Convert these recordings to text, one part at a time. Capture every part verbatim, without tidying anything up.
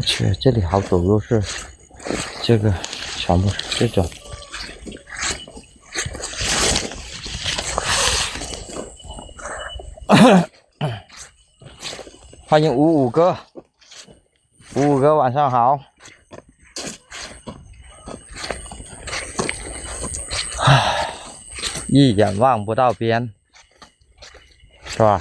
去，这里好多都是这个，全部是这种。欢迎五五哥，五五哥晚上好。唉，一眼望不到边，是吧？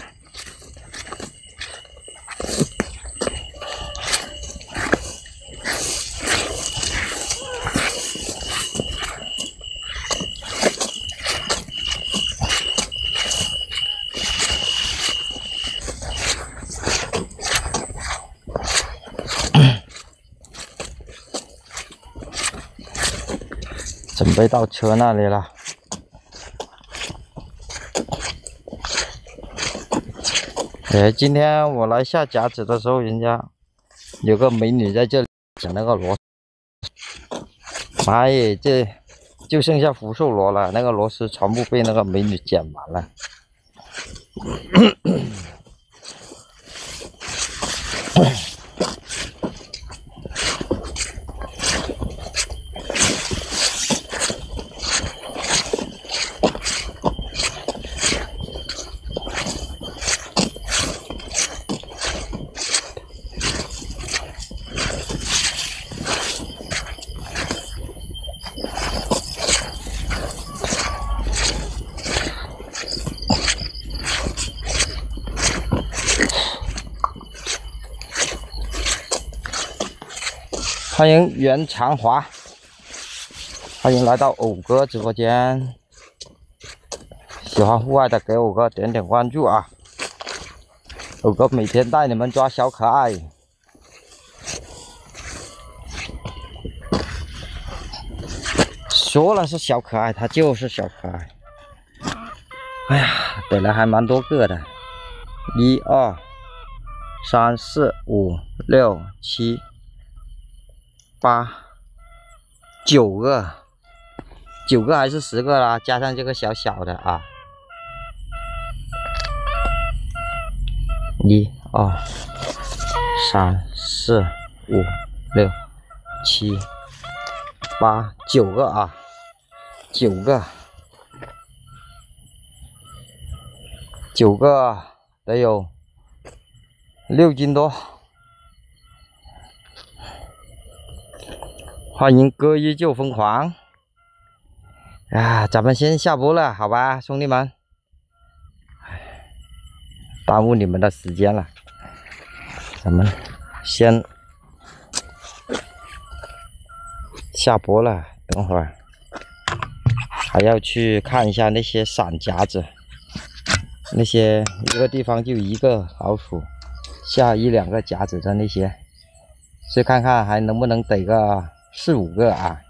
准备到车那里了。哎，今天我来下夹子的时候，人家有个美女在这里捡那个螺。妈耶，这就剩下福寿螺了，那个螺丝全部被那个美女捡完了。欢迎袁长华，欢迎来到偶哥直播间。喜欢户外的给偶哥点点关注啊！偶哥每天带你们抓小可爱。说了是小可爱，它就是小可爱。哎呀，逮了还蛮多个的，一二三四五六七。八九个，九个还是十个啦？加上这个小小的啊，一二三四五六七八九个啊，九个，九个得有六斤多。欢迎哥依旧疯狂啊！咱们先下播了，好吧，兄弟们，耽误你们的时间了，咱们先下播了。等会儿还要去看一下那些散夹子，那些一个地方就一个老鼠，下一两个夹子的那些，去看看还能不能逮个四五个啊！